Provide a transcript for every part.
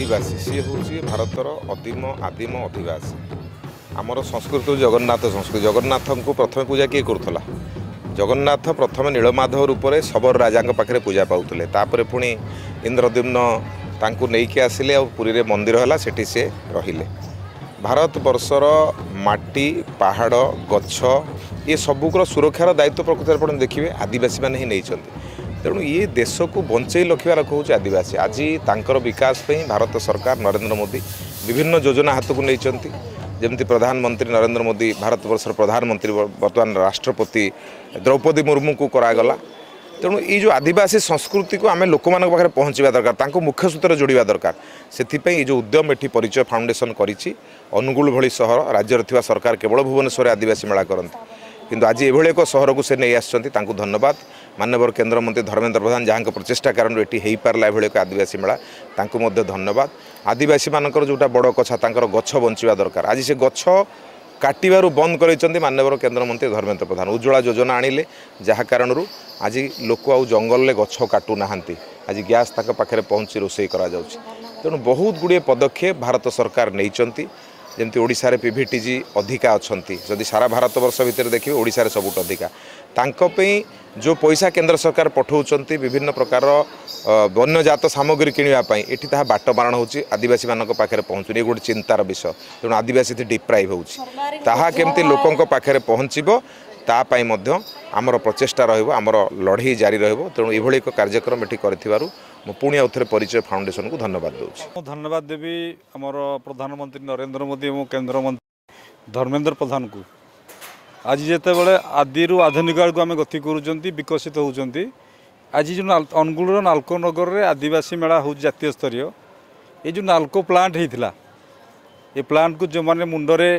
आदिवासी सी हूँ भारतर अदीम आदिम अधिवासी आमर संस्कृति जगन्नाथ संस्कृति जगन्नाथ को प्रथम पूजा किए करूला जगन्नाथ प्रथम नीलमाधव रूप से शबर राजा पाखे पूजा पाते तापर पुणी इंद्रद्युम्न तांकु नहीं आसिले और पुरी रे मंदिर है सेठी से रहिले। भारत वर्षर माटी पहाड़ गछ ये सबूर सुरक्षार दायित्व प्रकृत में देखिए आदिवासी मैंने ही नहीं तेणु ये देश को बंचई रखार हूँ आदिवासी। आज तांकर विकास पे भारत सरकार नरेंद्र मोदी विभिन्न योजना हाथ को नहीं जमती प्रधानमंत्री नरेंद्र मोदी भारत वर्षर प्रधानमंत्री बर्तमान राष्ट्रपति द्रौपदी मुर्मू को करागला। तेणु ये जो आदिवासी संस्कृति को आम लोक मान पाखे पहुँचा दरकार मुख्य सूत्र जोड़ा दरकार से जो उद्यम एटी परिचय फाउंडेशन करी अनुगुल भली सहर राज्य थिबा सरकार केवल भुवनेश्वर आदिवासी मेला करती किंतु आज एभली एक सहर को से नहीं आसछन्ति तांकु धन्यवाद। माननीय केंद्र मंत्री धर्मेंद्र प्रधान जहाँ प्रचेषा कारण ये हो पारा एभली एक आदिवासी मेला तांकु मध्य धन्यवाद। आदिवासी मानकर जोटा बड़ कथा तांकर गछ बंचिबा दरकार आज से गछ काटिबारु बंद कर माननीय केंद्र मंत्री धर्मेंद्र प्रधान उज्ज्वला योजना आनिले जहाँ कारण आज लोक आउ जंगल में गछ काटू नाहांती आज गैस तक पाखे पहुँची रोषे करा जाउछि। तेणु बहुत गुड़िए पदक्षेप भारत सरकार नहीं जमती ओडिशा रे पीवीटीजी अधिका अच्छी जदि सारा भारत वर्ष भितर देखिए ओडिशा रे सबुठ अधिका तांकपई जो पैसा केंद्र सरकार पठाउछन्ति विभिन्न प्रकार वन्यजात सामग्री किଣିबापई एठी ताहा बाट मारण होछि आदिवासी मानक पाखे पहुँचुनी गोटे चिंतार विषय। तेणु आदिवासी डिप्राइव होछि ताहा केमती लोकंक पाखे पहुँचबो तापाई मध्य आमर प्रचेष्टा रहिबो आमर लड़ाई जारी रहिबो। तेणु एभली एक कार्यक्रम एठी करथिबारु मु पुणी आउ थे परिचय फाउंडेशन को धन्यवाद दूँ। धन्यवाद देवी आमर प्रधानमंत्री नरेंद्र मोदी और केंद्र मंत्री धर्मेंद्र प्रधान को आज जिते बड़े आदि आधुनिक को आम गति कर विकसित होती आज जो अनुगुल नाल्को नगर में आदिवासी मेला हो जातीय स्तरीय ये जो नाल्को प्लांट होता ये प्लांट को जो मैंने मुंडरे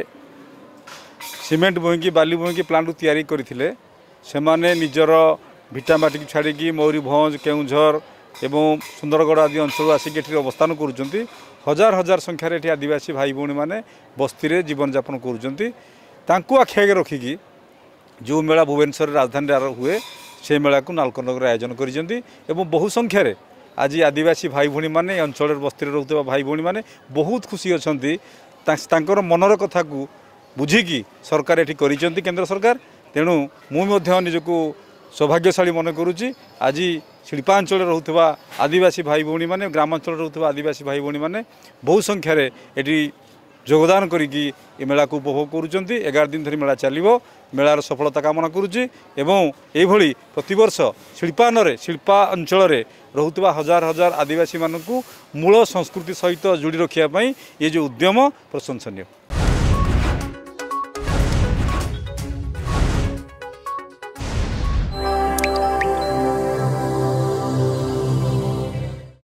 सीमेंट बोईकी बाली बोईकी प्लांट को तैयारी करते से निजर भिटामाटी छाड़ी मयूरभंज केउझर एवं सुंदरगढ़ आदि अंचल आसिक अवस्थान करुँच हजार हजार संख्यार ये आदिवासी भाई भौणी मैंने बस्ती जीवन यापन करूँ आखि आगे रखिकी जो मेला भुवनेश्वर राजधानी हुए से मेला को नालकोनगर आयोजन कर बहु संख्यार आज आदिवासी भाई भौणी मैंने अंचल बस्ती रोकवा भाई भौणी मैंने बहुत खुशी अच्छा मनर कथा को बुझिकी सरकार ये केंद्र सरकार। तेणु मुझे निजक सौभाग्यशाली मन करुच्ची आज शिल्पांचल रोकवा आदिवासी भाई भौणी मैंने ग्रामांचल रोकवा आदिवासी भाई भौणी मैंने बहु संख्यार ये योगदान करी मेला को उपभोग करुँच 11 दिन धरी मेला चलो मेलार सफलता कामना करुच्ची एवं यही प्रतिवर्ष शिल्पा अंचल रोकवा हजार हजार आदिवासी मानू मूल संस्कृति सहित जोड़ी रखापी ये जो उद्यम प्रशंसनीय।